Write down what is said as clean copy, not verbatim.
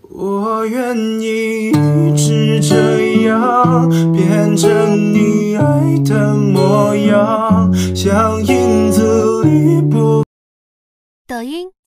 我愿意一直这样，变成你爱的模样，像影子里不。 抖音。